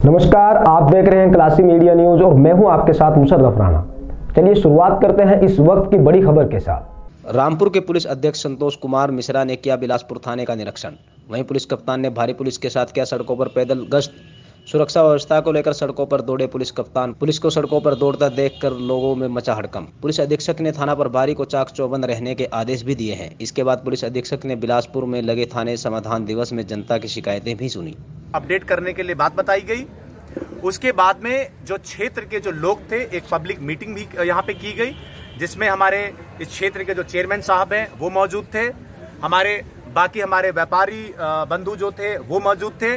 नमस्कार, आप देख रहे हैं क्लासी मीडिया न्यूज और मैं हूं आपके साथ मुशर्रफ राणा। चलिए शुरुआत करते हैं इस वक्त की बड़ी खबर के साथ। रामपुर के पुलिस अधीक्षक संतोष कुमार मिश्रा ने किया बिलासपुर थाने का निरीक्षण। वहीं पुलिस कप्तान ने भारी पुलिस के साथ किया सड़कों पर पैदल गश्त। सुरक्षा व्यवस्था को लेकर सड़कों पर दौड़े पुलिस कप्तान। पुलिस को सड़कों पर दौड़ता देखकर लोगों में मचा हड़कंप। पुलिस अधीक्षक ने थाना प्रभारी को चाक चौबंद रहने के आदेश भी दिए हैं। इसके बाद पुलिस अधीक्षक ने बिलासपुर में लगे थाने समाधान दिवस में जनता की शिकायतें भी सुनी। अपडेट करने के लिए बात बताई गई। उसके बाद में जो क्षेत्र के जो लोग थे, एक पब्लिक मीटिंग भी यहाँ पे की गई, जिसमें हमारे इस क्षेत्र के जो चेयरमैन साहब हैं वो मौजूद थे। हमारे व्यापारी बंधु जो थे वो मौजूद थे।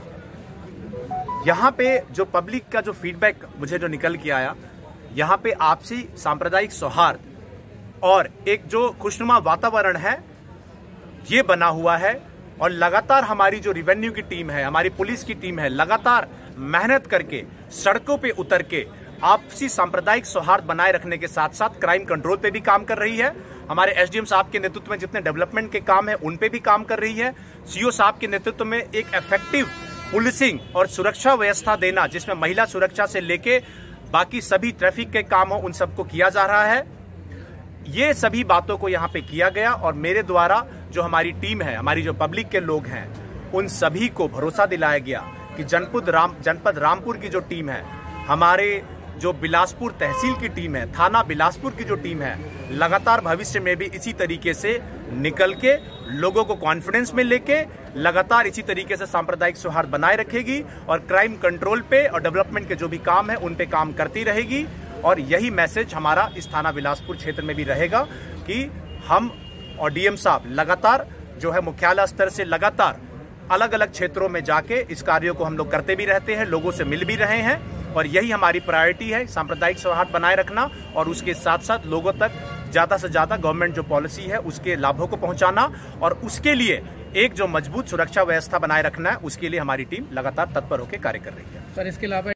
यहाँ पे जो पब्लिक का जो फीडबैक मुझे जो निकल के आया, यहाँ पे आपसी सांप्रदायिक सौहार्द और एक जो खुशनुमा वातावरण है ये बना हुआ है। और लगातार हमारी जो रेवेन्यू की टीम है, हमारी पुलिस की टीम है, लगातार मेहनत करके सड़कों पे उतर के आपसी सांप्रदायिक सौहार्द बनाए रखने के साथ साथ क्राइम कंट्रोल पे भी काम कर रही है। हमारे एसडीएम साहब के नेतृत्व में जितने डेवलपमेंट के काम है उन पे भी काम कर रही है। सीओ साहब के नेतृत्व में एक इफेक्टिव पुलिसिंग और सुरक्षा व्यवस्था देना, जिसमें महिला सुरक्षा से लेके बाकी सभी ट्रैफिक के काम हो, उन सबको किया जा रहा है। ये सभी बातों को यहाँ पे किया गया और मेरे द्वारा जो हमारी टीम है, हमारी जो पब्लिक के लोग हैं, उन सभी को भरोसा दिलाया गया कि जनपद रामपुर की जो टीम है, हमारे जो बिलासपुर तहसील की टीम है, थाना बिलासपुर की जो टीम है, लगातार भविष्य में भी इसी तरीके से निकल के लोगों को कॉन्फिडेंस में लेके लगातार इसी तरीके से सांप्रदायिक सौहार्द बनाए रखेगी और क्राइम कंट्रोल पे और डेवलपमेंट के जो भी काम है उन पे काम करती रहेगी। और यही मैसेज हमारा इस थाना बिलासपुर क्षेत्र में भी रहेगा कि हम और डीएम साहब लगातार जो है मुख्यालय स्तर से लगातार अलग अलग क्षेत्रों में जाके इस कार्यों को हम लोग करते भी रहते हैं, लोगों से मिल भी रहे हैं। और यही हमारी प्रायोरिटी है, सांप्रदायिक सौहार्द बनाए रखना और उसके साथ साथ लोगों तक ज्यादा से ज्यादा गवर्नमेंट जो पॉलिसी है उसके लाभों को पहुंचाना और उसके लिए एक जो मजबूत सुरक्षा व्यवस्था बनाए रखना है, उसके लिए हमारी टीम लगातार तत्पर होकर कार्य कर रही है। सर, इसके अलावा